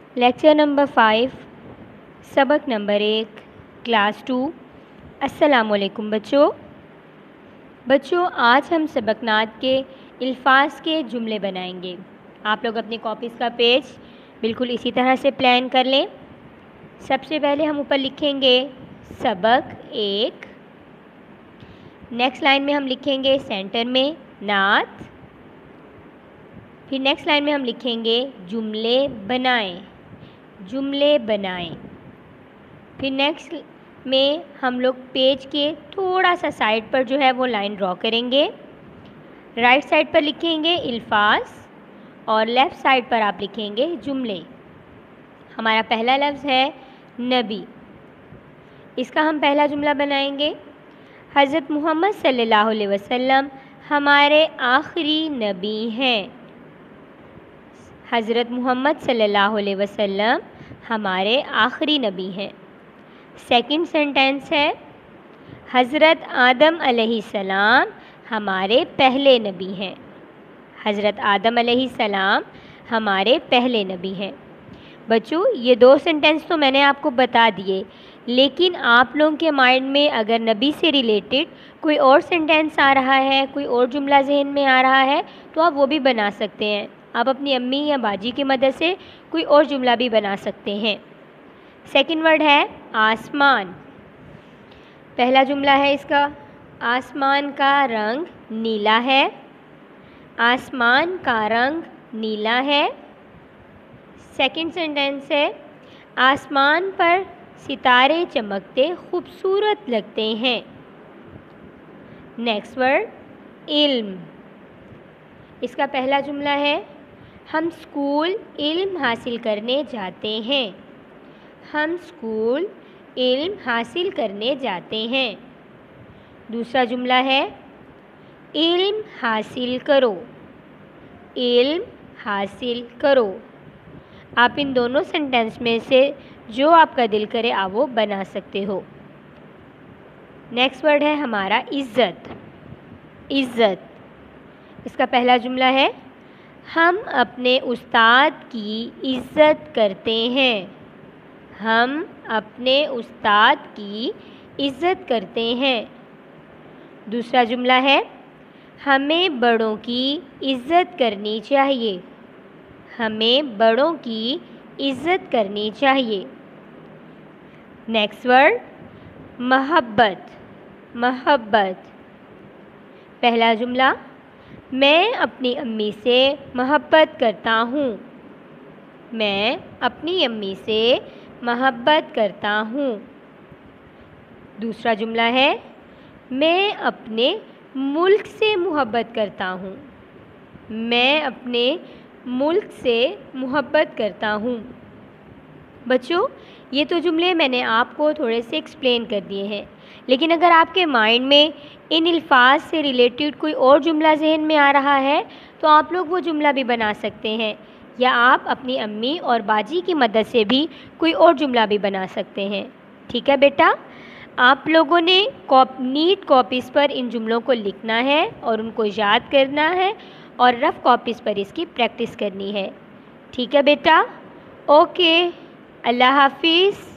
Lecture number 5 سبق number 1 class 2۔ السلام علیکم بچوں آج ہم سبق نعت کے الفاظ کے جملے بنائیں گے۔ آپ لوگ اپنی کاپیز کا پیج بالکل اسی طرح سے پلان کر لیں۔ سب سے پہلے ہم اوپر لکھیں گے سبق 1، نیکسٹ لائن میں ہم لکھیں گے سینٹر میں نعت، پھر نیکسٹ لائن میں ہم لکھیں گے جملے بنائیں، پھر نیکسٹ میں ہم لوگ پیج کے تھوڑا سا سائڈ پر جو ہے وہ لائن ڈرا کریں گے۔ رائٹ سائڈ پر لکھیں گے الفاظ اور لیفٹ سائڈ پر آپ لکھیں گے جملے۔ ہمارا پہلا لفظ ہے نبی، اس کا ہم پہلا جملہ بنائیں گے۔ حضرت محمد صلی اللہ علیہ وسلم ہمارے آخری نبی ہیں۔ حضرت محمد صلی اللہ علیہ وسلم ہمارے آخری نبی ہیں۔ سیکنڈ سینٹینس ہے حضرت آدم علیہ السلام ہمارے پہلے نبی ہیں۔ حضرت آدم علیہ السلام ہمارے پہلے نبی ہیں۔ بچوں یہ دو سینٹینس تو میں نے آپ کو بتا دیے، لیکن آپ لوگوں کے مائنڈ میں اگر نبی سے ریلیٹڈ کوئی اور سینٹینس آ رہا ہے، کوئی اور جملہ ذہن میں آ رہا ہے تو آپ وہ بھی بنا سکتے ہیں۔ آپ اپنی امی یا باجی کی مدد سے کوئی اور جملہ بھی بنا سکتے ہیں۔ سیکنڈ ورڈ ہے آسمان۔ پہلا جملہ ہے اس کا، آسمان کا رنگ نیلا ہے۔ آسمان کا رنگ نیلا ہے۔ سیکنڈ سینٹینس ہے آسمان پر ستارے چمکتے خوبصورت لگتے ہیں۔ نیکسٹ ورڈ علم۔ اس کا پہلا جملہ ہے ہم اسکول علم حاصل کرنے جاتے ہیں۔ ہم اسکول علم حاصل کرنے جاتے ہیں۔ دوسرا جملہ ہے علم حاصل کرو، علم حاصل کرو۔ آپ ان دونوں سینٹینس میں سے جو آپ کا دل کرے آپ وہ بنا سکتے ہو۔ نیکسٹ ورڈ ہے ہمارا عزت۔ عزت، اس کا پہلا جملہ ہے ہم اپنے استاد کی عزت کرتے ہیں۔ ہم اپنے استاد کی عزت کرتے ہیں۔ دوسرا جملہ ہے ہمیں بڑوں کی عزت کرنی چاہیے۔ ہمیں بڑوں کی عزت کرنی چاہیے۔ نیکسٹ ورڈ محبت۔ محبت، پہلا جملہ میں اپنی امی سے محبت کرتا ہوں۔ میں اپنی امی سے محبت کرتا ہوں۔ دوسرا جملہ ہے میں اپنے ملک سے محبت کرتا ہوں۔ میں اپنے ملک سے محبت کرتا ہوں۔ بچوں یہ تو جملے میں نے آپ کو تھوڑے سے ایکسپلین کر دیے ہیں، لیکن اگر آپ کے مائنڈ میں ان الفاظ سے ریلیٹڈ کوئی اور جملہ ذہن میں آ رہا ہے تو آپ لوگ وہ جملہ بھی بنا سکتے ہیں، یا آپ اپنی امی اور باجی کی مدد سے بھی کوئی اور جملہ بھی بنا سکتے ہیں۔ ٹھیک ہے بیٹا، آپ لوگوں نے نیٹ کاپیز پر ان جملوں کو لکھنا ہے اور ان کو یاد کرنا ہے اور رف کاپیز پر اس کی پریکٹس کرنی ہے۔ ٹھیک ہے بیٹا، اوکے، اللہ حافظ۔